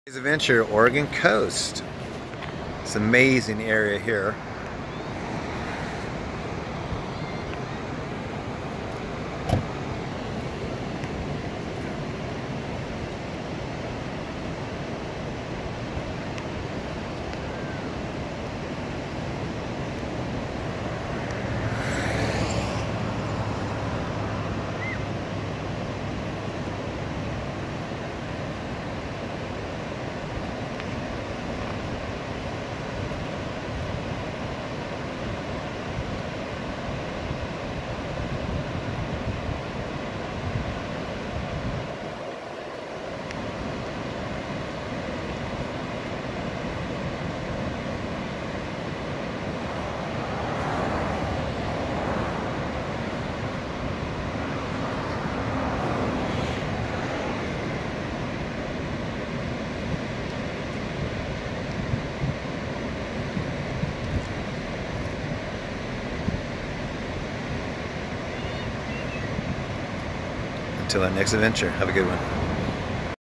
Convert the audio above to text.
Adventure, Oregon coast. It's an amazing area here. Until our next adventure, have a good one.